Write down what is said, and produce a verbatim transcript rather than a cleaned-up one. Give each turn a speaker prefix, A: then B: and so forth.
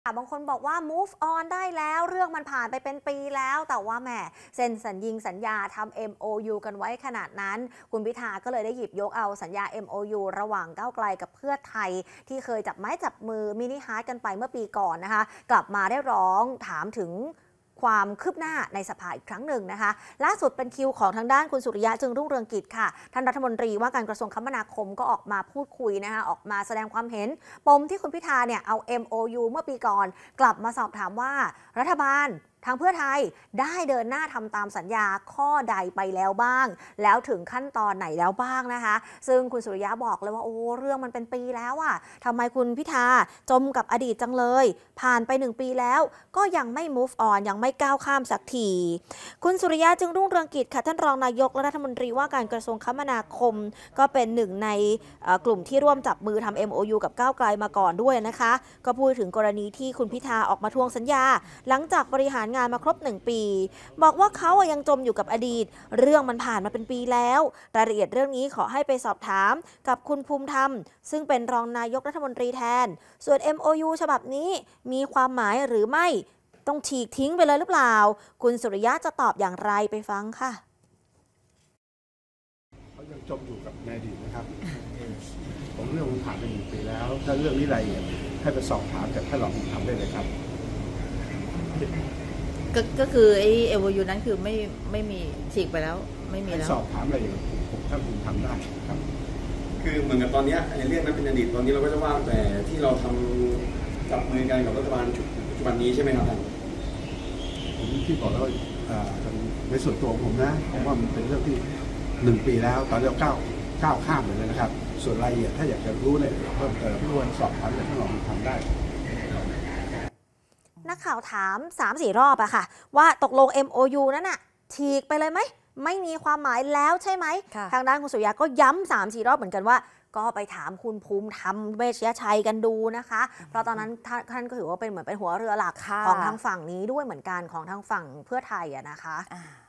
A: บางคนบอกว่า move on ได้แล้วเรื่องมันผ่านไปเป็นปีแล้วแต่ว่าแหมเซ็นสัญญิงสัญญาทำ เอ็ม โอ ยู กันไว้ขนาดนั้นคุณพิธาก็เลยได้หยิบยกเอาสัญญา เอ็ม โอ ยู ระหว่างก้าวไกลกับเพื่อไทยที่เคยจับไม้จับมือมินิฮาร์ทกันไปเมื่อปีก่อนนะคะกลับมาได้ร้องถามถึงความคืบหน้าในสภาอีกครั้งหนึ่งนะคะล่าสุดเป็นคิวของทางด้านคุณสุริยะจึงรุ่งเรืองกิจค่ะท่านรัฐมนตรีว่าการกระทรวงคมนาคมก็ออกมาพูดคุยนะคะออกมาแสดงความเห็นปมที่คุณพิธาเนี่ยเอา เอ็ม โอ ยู เมื่อปีก่อนกลับมาสอบถามว่ารัฐบาลทางเพื่อไทยได้เดินหน้าทำตามสัญญาข้อใดไปแล้วบ้างแล้วถึงขั้นตอนไหนแล้วบ้างนะคะซึ่งคุณสุริยะบอกเลยว่าโอ้เรื่องมันเป็นปีแล้วอะทำไมคุณพิธาจมกับอดีตจังเลยผ่านไปหนึ่งปีแล้วก็ยังไม่ move on ยังไม่ก้าวข้ามสักทีคุณสุริยะจึงรุ่งเรืองกิจค่ะท่านรองนายกและรัฐมนตรีว่าการกระทรวงคมนาคมก็เป็นหนึ่งในกลุ่มที่ร่วมจับมือทำ เอ็ม โอ ยู กับก้าวไกลมาก่อนด้วยนะคะก็พูดถึงกรณีที่คุณพิธาออกมาทวงสัญญาหลังจากบริหารงานมาครบหนึ่งปีบอกว่าเขายังจมอยู่กับอดีตเรื่องมันผ่านมาเป็นปีแล้วรายละเอียดเรื่องนี้ขอให้ไปสอบถามกับคุณภูมิธรรมซึ่งเป็นรองนายกรัฐมนตรีแทนส่วน เอ็ม โอ ยู ฉบับนี้มีความหมายหรือไม่ต้องฉีกทิ้งไปเลยหรือเปล่าคุณสุริยะจะตอบอย่างไรไปฟังค่ะ
B: เขายังจมอยู่กับในอดีตนะครับผมเรื่องมันผ่านไปหนึ่งปีแล้วถ้าเรื่องนี้รายละเอียดให้ไปสอบถามจากท่านรองภูมิธรรมได้เลยครับ
C: ก็ก็คือไอ้ เอ็ม โอ ยู นั้นคือไม่ไม่มีฉีกไปแล้วไม่มีแล้ว
B: สอบถามอะไรอย่างผมท่านภูมิธรรมได้ครับ
D: คือเหมือนกับตอนนี้ในเรื่องนั้นเป็นอดีตตอนนี้เราก็จะว่าแต่ที่เราทำจับมือกันกับรัฐบาลปัจจุบันนี้ใช่ไหมครับท่าน
B: ผมที่บอกแล้วในส่วนตัวผมนะผมว่ามันเป็นเรื่องที่หนึ่งปีแล้วตอนนี้เราก้าวก้าวข้ามไปเลยนะครับส่วนรายละเอียดถ้าอยากจะรู้เนี่ยเพิ่มเติมพี่วันสอบถามจากท่านรองภูมิธรรมได้
A: นักข่าวถาม สามสี่ รอบอะค่ะว่าตกลง เอ็ม โอ ยู นั้นอะฉีกไปเลยไหมไม่มีความหมายแล้วใช่ไหมทางด้านคุณสุริยะก็ย้ำ สามสี่ รอบเหมือนกันว่าก็ไปถามคุณภูมิธรรมเวชยชัยกันดูนะคะเพราะตอนนั้นท่านก็ถือว่าเป็นเหมือนเป็นหัวเรือหลักของทางฝั่งนี้ด้วยเหมือนกันของทางฝั่งเพื่อไทยอะนะคะ